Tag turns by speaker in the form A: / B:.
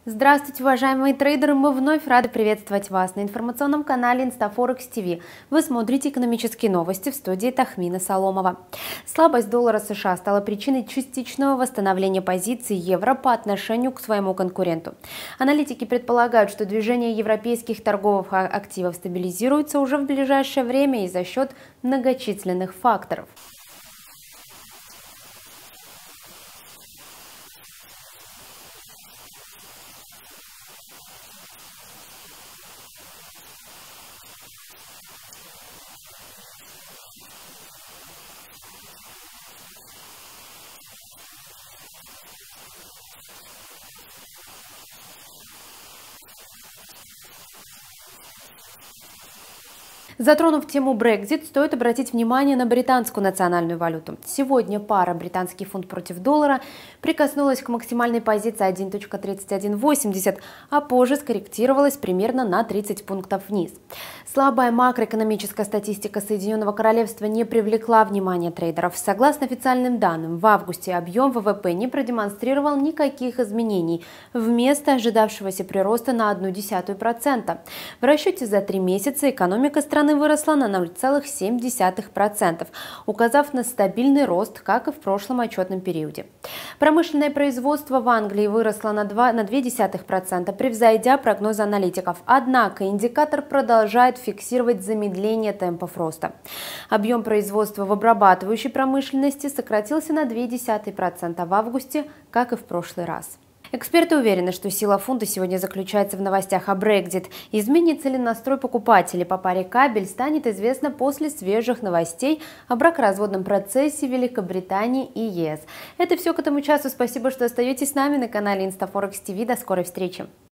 A: Здравствуйте, уважаемые трейдеры! Мы вновь рады приветствовать вас на информационном канале InstaForex TV. Вы смотрите экономические новости, в студии Тахмина Соломова. Слабость доллара США стала причиной частичного восстановления позиций евро по отношению к своему конкуренту. Аналитики предполагают, что движение европейских торговых активов стабилизируется уже в ближайшее время и за счет многочисленных факторов. Затронув тему Brexit, стоит обратить внимание на британскую национальную валюту. Сегодня пара британский фунт против доллара прикоснулась к максимальной позиции 1.3180, а позже скорректировалась примерно на 30 пунктов вниз. Слабая макроэкономическая статистика Соединенного Королевства не привлекла внимания трейдеров. Согласно официальным данным, в августе объем ВВП не продемонстрировал никаких изменений, вместо ожидавшегося прироста на 0,1%. В расчете за 3 месяца экономика страны выросла на 0,7%, указав на стабильный рост, как и в прошлом отчетном периоде. Промышленное производство в Англии выросло на 0,2%, превзойдя прогнозы аналитиков. Однако индикатор продолжает фиксировать замедление темпов роста. Объем производства в обрабатывающей промышленности сократился на 0,2% в августе, как и в прошлый раз. Эксперты уверены, что сила фунта сегодня заключается в новостях о Brexit. Изменится ли настрой покупателей по паре кабель, станет известно после свежих новостей о бракоразводном процессе Великобритании и ЕС. Это все к этому часу. Спасибо, что остаетесь с нами на канале InstaForex TV. До скорой встречи!